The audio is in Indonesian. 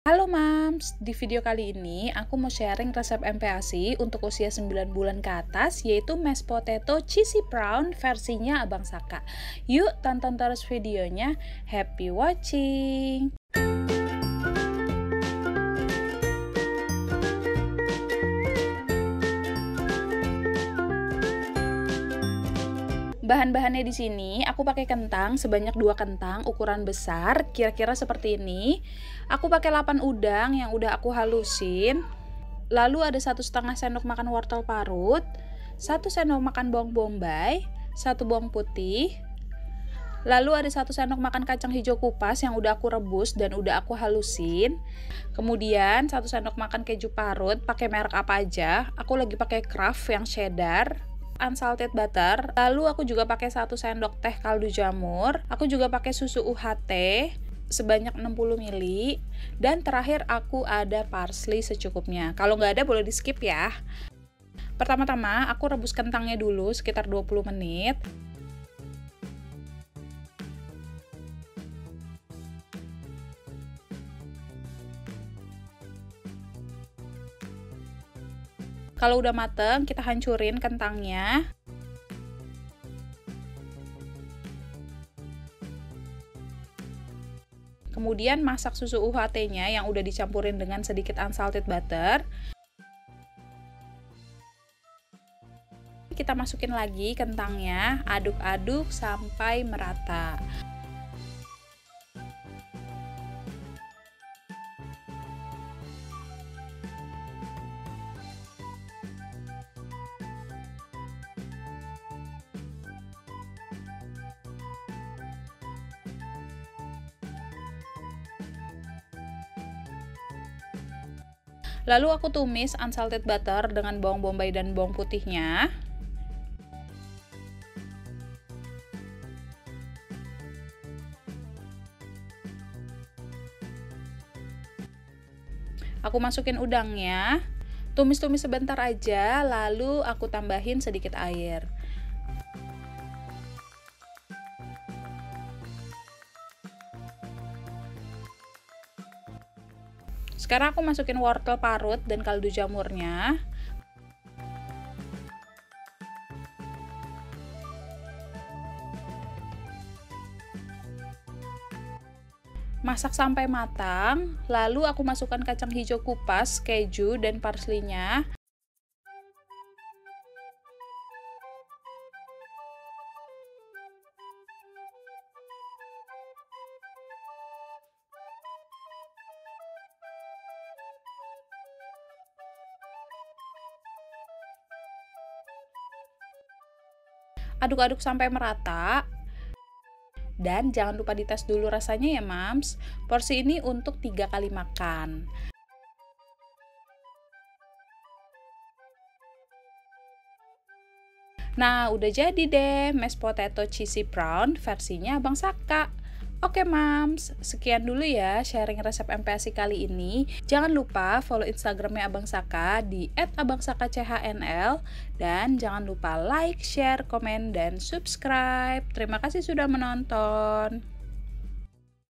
Halo Mams, di video kali ini aku mau sharing resep MPASI untuk usia 9 bulan ke atas, yaitu mashed potato cheesy prawn versinya Abang Saka. Yuk tonton terus videonya, happy watching! Bahan-bahannya di sini aku pakai kentang sebanyak 2 kentang ukuran besar, kira-kira seperti ini. Aku pakai 8 udang yang udah aku halusin. Lalu ada 1,5 sendok makan wortel parut, 1 sendok makan bawang bombay, 1 bawang putih. Lalu ada 1 sendok makan kacang hijau kupas yang udah aku rebus dan udah aku halusin. Kemudian 1 sendok makan keju parut, pakai merek apa aja. Aku lagi pakai Kraft yang cheddar. Unsalted butter, lalu aku juga pakai 1 sendok teh kaldu jamur, aku juga pakai susu UHT sebanyak 60 ml, dan terakhir aku ada parsley secukupnya. Kalau nggak ada boleh di skip ya. Pertama-tama aku rebus kentangnya dulu sekitar 20 menit. Kalau udah mateng, kita hancurin kentangnya. Kemudian masak susu UHT-nya yang udah dicampurin dengan sedikit unsalted butter. Kita masukin lagi kentangnya, aduk-aduk sampai merata. Lalu aku tumis unsalted butter dengan bawang bombay dan bawang putihnya. Aku masukin udangnya, tumis-tumis sebentar aja, lalu aku tambahin sedikit air. Sekarang aku masukin wortel parut dan kaldu jamurnya. Masak sampai matang, lalu aku masukkan kacang hijau kupas, keju, dan parsley-nya. Aduk-aduk sampai merata. Dan jangan lupa dites dulu rasanya ya Mams. Porsi ini untuk 3 kali makan. Nah, udah jadi deh mashed potato cheesy prawn versinya Abang Saka. Oke Mams, sekian dulu ya sharing resep MPASI kali ini. Jangan lupa follow Instagramnya Abang Saka di @abangsakachnl. Dan jangan lupa like, share, komen, dan subscribe. Terima kasih sudah menonton.